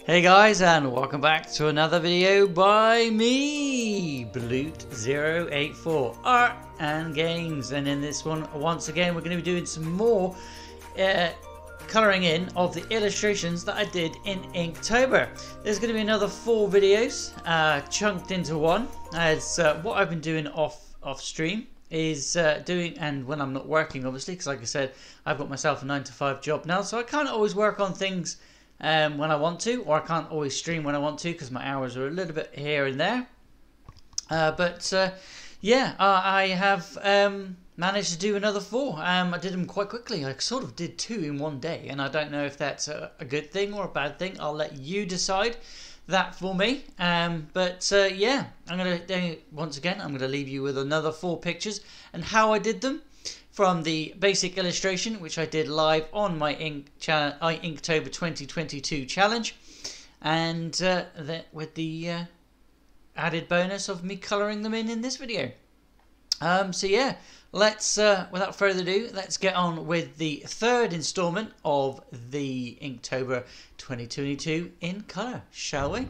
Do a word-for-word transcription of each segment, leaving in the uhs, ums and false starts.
Hey guys, and welcome back to another video by me, Bloot zero eight four Art and Games. And in this one, once again, we're going to be doing some more uh, colouring in of the illustrations that I did in Inktober. There's going to be another four videos uh, chunked into one, as uh, what I've been doing off off stream is uh, doing, and when I'm not working, obviously, because like I said, I've got myself a nine to five job now, so I can't always work on things Um, when I want to, or I can't always stream when I want to because my hours are a little bit here and there. Uh, but uh, yeah, uh, I have um, managed to do another four. Um, I did them quite quickly. I sort of did two in one day, and I don't know if that's a, a good thing or a bad thing. I'll let you decide that for me. Um, but uh, yeah, I'm gonna once again I'm gonna leave you with another four pictures and how I did them. From the basic illustration, which I did live on my Ink Inktober twenty twenty-two challenge, and uh, the, with the uh, added bonus of me colouring them in in this video. Um, so yeah, let's uh, without further ado, let's get on with the third instalment of the Inktober twenty twenty-two in colour, shall we?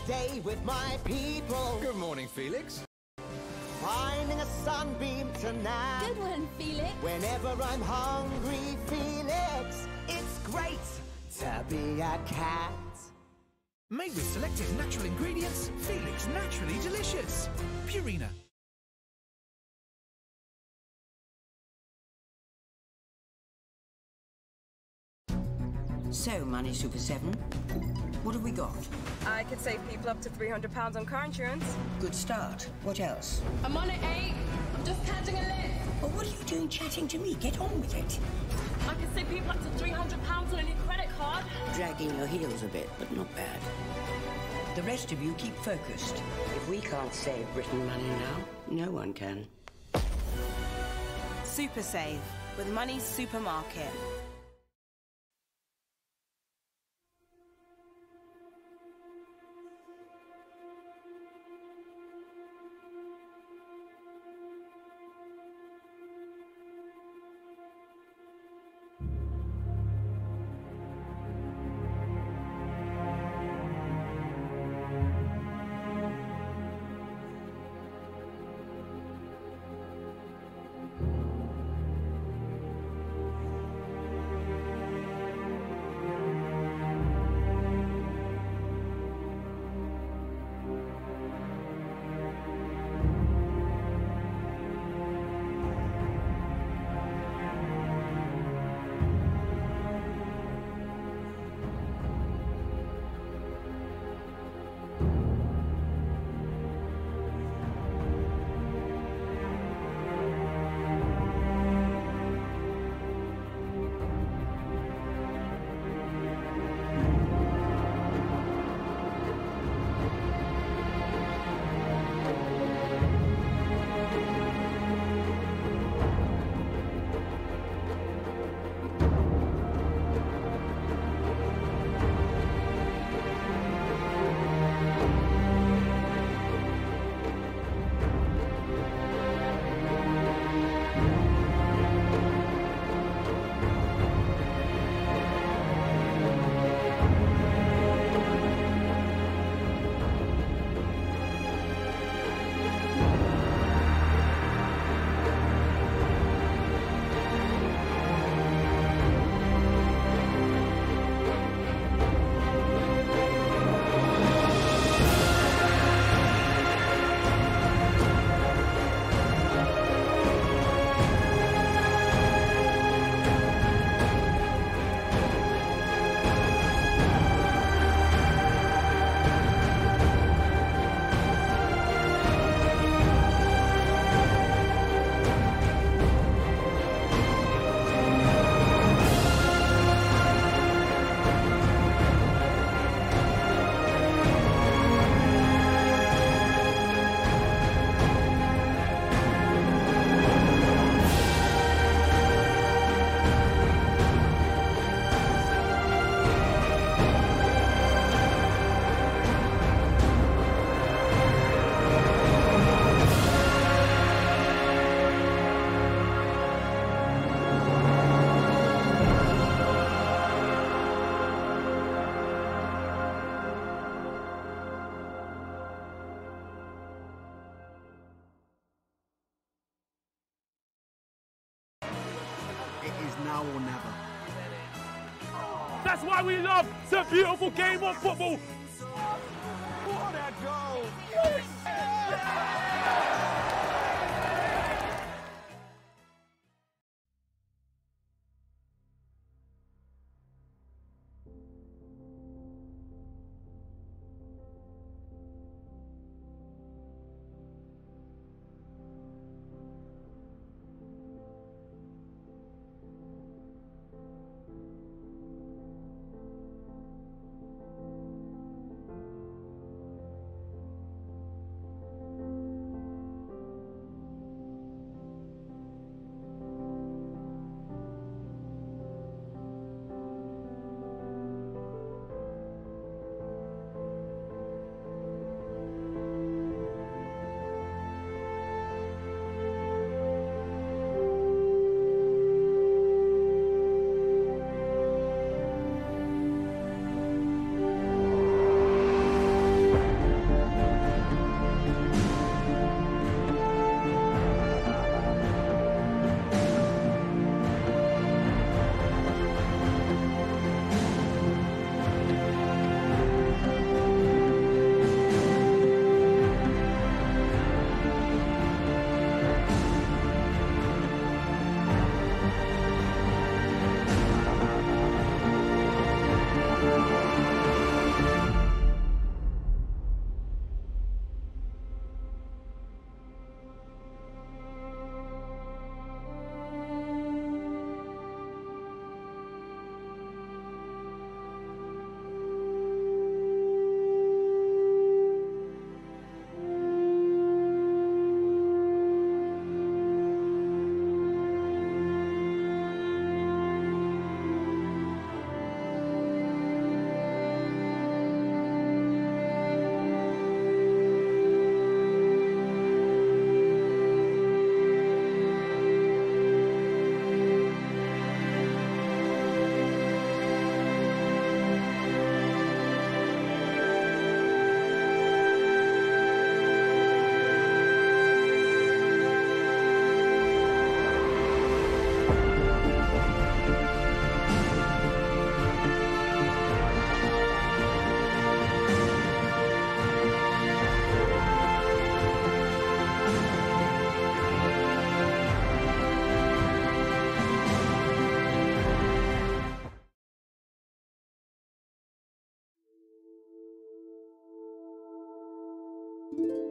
day with my people. Good morning, Felix. Finding a sunbeam tonight. Good one, Felix. Whenever I'm hungry, Felix, it's great to be a cat. Made with selected natural ingredients, Felix naturally delicious. Purina. So, Money Super seven, what have we got? I could save people up to three hundred pounds on car insurance. Good start. What else? I'm on at eight. I'm just catching a lift. Well, what are you doing chatting to me? Get on with it. I could save people up to three hundred pounds on a new credit card. Dragging your heels a bit, but not bad. The rest of you keep focused. If we can't save Britain money now, no one can. Super Save with Money's Supermarket. It is now or never. That's why we love the beautiful game of football. What a goal! you.